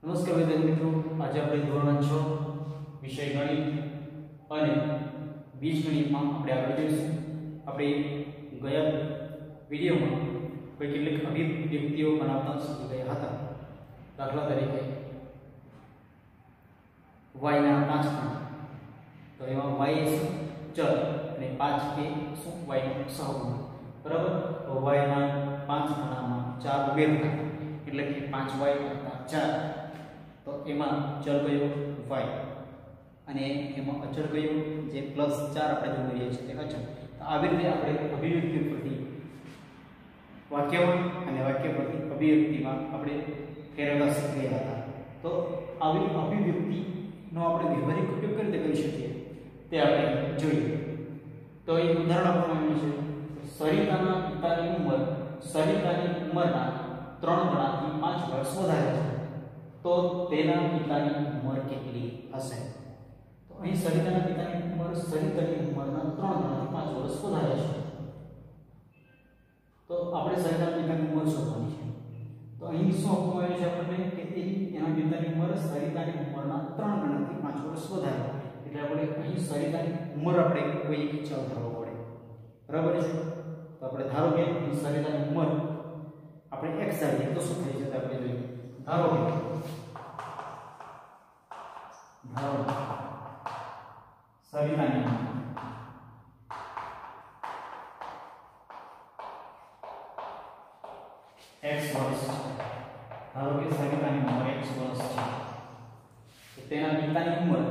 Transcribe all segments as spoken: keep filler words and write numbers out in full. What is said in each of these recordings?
નમસ્કાર વિદ્યાર્થી મિત્રો, આજે આપણે ધોરણ છ વિષય ગણિત અને બીજગણિતમાં આપણે આગળ જોઈશું. આપણે ગયા વિડીયોમાં કોઈ કેટલીક અભિવ્યક્તિઓ બનાવતા શીખી ગયા હતા. દાખલા તરીકે y ના પાંચ ખૂણા, તો એમાં y એ શું ચલ અને પાંચ એ શું y નો સહગુણક, બરાબર. તો y ના પાંચ ખૂણામાં ચાર ઉમેરતા એટલે કે પાંચ y વત્તા ચાર, તો એમાં ચલ કયો y અને એમાં અચળ કયો જે પ્લસ ચાર આપણે જોઈ રહ્યા છીએ તે અચળ. તો આવી રીતે આપણે અભિવ્યક્તિ પરથી વાક્યમાં અને વાક્ય પરથી અભિવ્યક્તિમાં આપણે ફેરવતા શીખી રહ્યા હતા. તો આવી અભિવ્યક્તિનો આપણે વ્યવહારિક ઉપયોગ કઈ રીતે કરી શકીએ તે આપણે જોઈએ. તો એક ઉદાહરણ આપવામાં આવ્યું છે. સરિતાના પિતાની ઉંમર સરિતાની ઉંમરના ત્રણ ગણાથી પાંચ વર્ષ વધારે છે, તો તેના પિતાની ઉંમર કેટલી હશે? તો અહીં સરિતાના પિતાની ઉંમર સરિતાની ઉંમરના ત્રણ ગણાથી પાંચ વર્ષ વધારે છે, તો આપણે સરિતાના પિતાની ઉંમર શોધવાની છે. તો અહીં શું આપવામાં આવ્યું છે આપણને કે એના પિતાની ઉંમર સરિતાની ઉંમરના ત્રણ ગણાથી પાંચ વર્ષ વધારે, એટલે આપણે અહીં સરિતાની ઉંમર આપણે કોઈ એક ચલ ધરવો પડે, બરાબર છે. તો આપણે ધારો કે અહીં સરિતાની ઉંમર આપણે x ધારીએ તો શું થઈ જશે આપણે જોઈએ. ધારો કે ધારો સરિતાની x વર્ષ, ધારો કે સરિતાની ઉંમર x વર્ષ છે, તો તેના પિતાની ઉંમર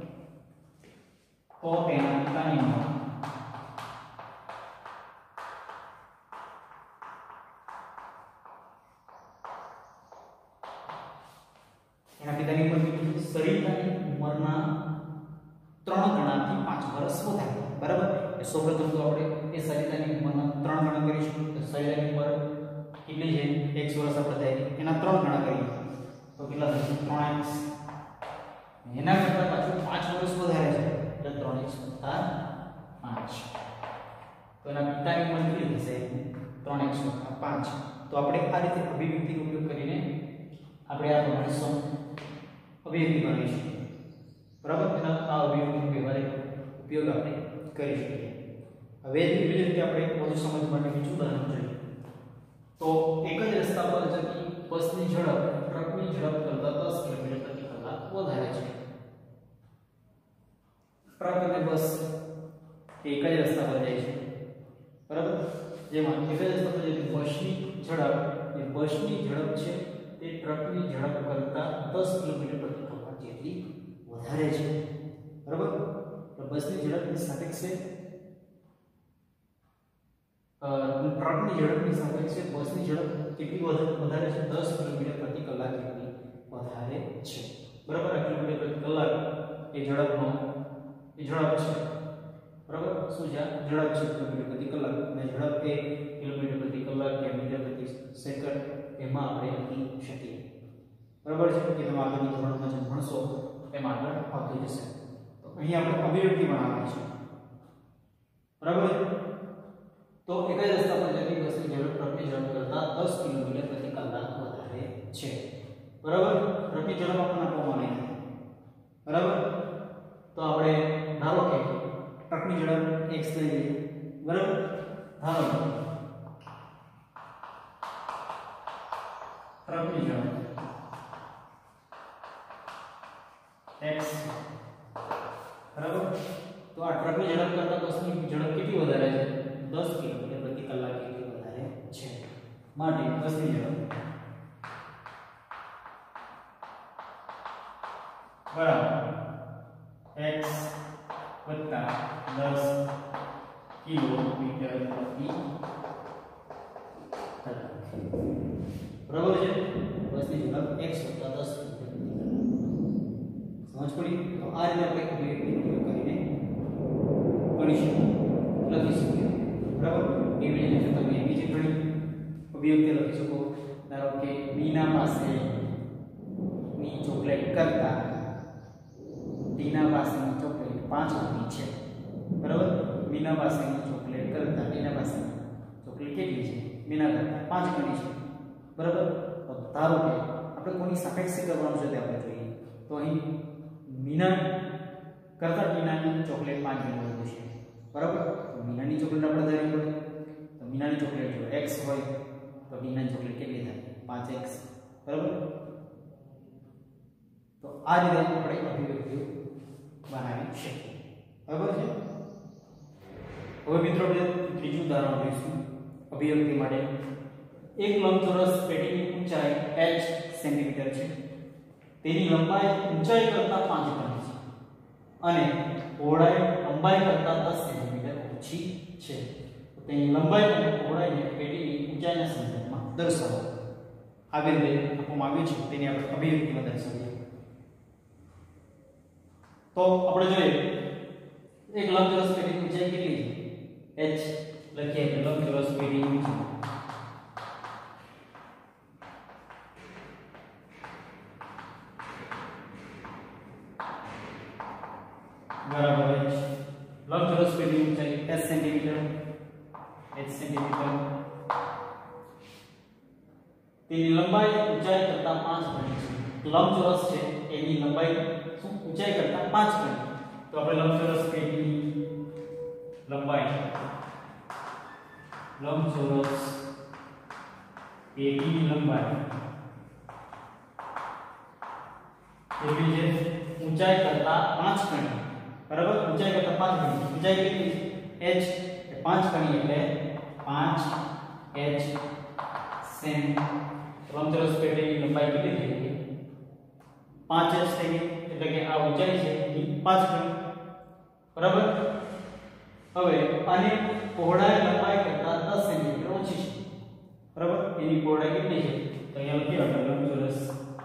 તો તેના પિતાની ઉંમર એના પિતાની ઉંમર કેટલી? સરિતાની ઉંમરના ત્રણ ગણાથી પાંચ વર્ષ વધારે, બરાબર. એ સૌપ્રથમ તો આપણે એ સરિતાની ઉંમરના ત્રણ ગણા કરીશું. તો સરિતાની ઉંમર કેટલી છે? x વર્ષ આપણે થાય એના ત્રણ ગણા કરીએ તો કેટલા થશે? ત્રણ x. એના કરતા પાછું પાંચ વર્ષ વધારે છે એટલે ત્રણ x વત્તા પાંચ. તો એના પિતાની ઉંમર કેટલી થશે? ત્રણ x વત્તા પાંચ. તો આપણે આ રીતે અભિવ્યક્તિનો ઉપયોગ કરીને આપણે આ પ્રમાણે સમ અભિવ્યક્તિ બનાવી શકીએ, બરાબર. એના આ અભિવ્યક્તિનો વ્યવહારિક ઉપયોગ આપણે કરી શકીએ. હવે એવી રીતે આપણે વધુ સમજ માટે બીજું ઉદાહરણ જોઈએ. તો એક જ રસ્તા પર જતી બસની ઝડપ ટ્રકની ઝડપ કરતાં દસ કિલોમીટર પ્રતિ કલાક વધારે છે. ટ્રક અને બસ એક જ રસ્તા પર જાય છે, બરાબર. જેમાં એક જ રસ્તા પર જતી બસની ઝડપ એ બસની ઝડપ છે તે ટ્રકની ઝડપ કરતાં દસ કિલોમીટર પ્રતિ કલાક જેટલી વધારે છે, બરાબર. તો બસની ઝડપની સાપેક્ષે ટ્રકની ઝડપની સાપેક્ષે બસની ઝડપ કેટલી વધારે છે? દસ કિલોમીટર પ્રતિ કલાક જેટલી વધારે છે, બરાબર. આ કિલોમીટર પ્રતિ કલાક એ ઝડપનો એ ઝડપ છે, બરાબર. શું છે? ઝડપ છે કિલોમીટર પ્રતિ કલાક, અને ઝડપ એ કિલોમીટર પ્રતિ કલાક કે મીટર પ્રતિ સેકન્ડ એમાં આપણે લખી શકીએ, બરાબર છે. કે તમે આગળની ધોરણમાં જે ભણશો એમાં આગળ આવતું જશે. તો અહીં આપણે અભિવ્યક્તિ બનાવવાની છે, બરાબર. તો એક જ રસ્તા પર જતી બસની ઝડપ ટ્રકની ઝડપ કરતાં દસ કિલોમીટર પ્રતિ કલાક વધારે છે, બરાબર. ટ્રકની ઝડપ આપણને આપવામાં આવી છે, બરાબર. તો આપણે ધારો કે ટ્રકની ઝડપ x લઈએ, બરાબર. ધારો કે ટ્રકની ઝડપ x, બરાબર. તો આ ટ્રકની ઝડપ કરતાં બસની ઝડપ કેટલી વધારે છે? દસ કિલોમીટર પ્રતિ કલાક જેટલી વધારે છે. માટે બસની ઝડપ બરાબર x વત્તા દસ કિલોમીટર પ્રતિ કલાક, બરાબર છે. બસની ઝડપ x વત્તા દસ સમજ પડી? તો આ રીતે આપણે અભિવ્યક્તિનો ઉપયોગ કરીને કરી શકીએ, લખી શકીએ, બરાબર. એવી રીતે તમે બીજી ઘણી અભિવ્યક્તિ લખી શકો. ધારો કે મીના પાસે ની ચોકલેટ કરતા ટીના પાસેની ચોકલેટ પાંચ ગણી છે, બરાબર. મીના પાસેની ચોકલેટ કરતા ટીના પાસેની ચોકલેટ કેટલી છે? મીના કરતા પાંચ ગણી છે, બરાબર. તો ધારો કે આપણે કોની સાપેક્ષે કરવાનું છે તે આપણે જોઈએ. તો અહીં મીના કરતા ટીનાની ચોકલેટ પાંચ ગણી વધુ છે, બરાબર. તો મીનાની ચોકલેટ આપણે ધારવી પડે. તો મીનાની ચોકલેટ જો x હોય તો ટીનાની ચોકલેટ કેટલી થાય? પાંચ એક્સ, બરાબર. તો આ રીતે આપણે અભિવ્યક્તિઓ બનાવી શકીએ, બરાબર છે. હવે મિત્રો આપણે ત્રીજું ઉદાહરણ જોઈશું અભિવ્યક્તિ માટે. એક લંબચોરસ પેટીની ઊંચાઈ h સેન્ટીમીટર છે, તેની લંબાઈ ઊંચાઈ કરતાં પાંચ ગણી છે અને પહોળાઈ લંબાઈ કરતાં દસ સેન્ટીમીટર ઓછી છે. તો તેની લંબાઈ અને પહોળાઈને પેટીની ઊંચાઈના સંદર્ભમાં દર્શાવો. આવી રીતે આપવામાં આવ્યું છે, તેની આપણે અભિવ્યક્તિમાં દર્શાવીએ. તો આપણે જોઈએ એક લંબચોરસ પેટીની ઊંચાઈ કેટલી છે? h લખીએ કે લંબચોરસ પેટીની ઊંચાઈ બરાબર h. લંબચોરસ પેટીની ઊંચાઈ h સેન્ટીમીટર, h સેન્ટીમીટર. તેની લંબાઈ ઊંચાઈ કરતાં પાંચ ગણી છે. લંબચોરસ છે એની લંબાઈ શું ઊંચાઈ કરતાં પાંચ ગણી. તો આપણે લંબચોરસ પેટીની લંબાઈ લંબચોરસ પેટીની લંબાઈ એટલી છે ઊંચાઈ કરતાં પાંચ ગણી, બરાબર. ઊંચાઈ કરતાં પાંચ ગણી. ઊંચાઈ કેટલી છે? h એ પાંચ ગણી એટલે પાંચ h સેમ. લંબચોરસ પેટીની લંબાઈ કેટલી થઈ ગઈ? પાંચ h થઈ ગઈ, એટલે કે આ ઊંચાઈ છે એ પાંચ ગણી, બરાબર. હવે આને પહોળાઈ લંબાઈ કરતાં દસ સેન્ટીમીટર ઓછી છે, બરાબર. એની પહોળાઈ કેટલી છે? તો અહીંયા લખીએ આપણે લંબચોરસ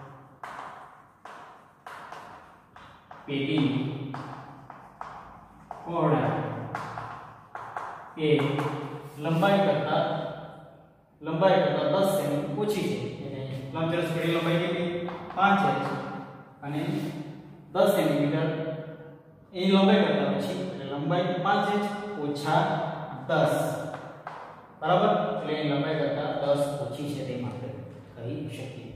પેટીની પહોળાઈ એ લંબાઈ કરતાં લંબાઈ કરતાં દસ સેમી ઓછી છે. એટલે લંબચોરસ પેટીની લંબાઈ કેટલી? પાંચ h અને દસ સેન્ટીમીટર એની લંબાઈ કરતાં ઓછી, એટલે લંબાઈ પાંચ h ઓછા દસ, બરાબર. એટલે એની લંબાઈ કરતાં દસ ઓછી છે તેમ આપણે કહી શકીએ.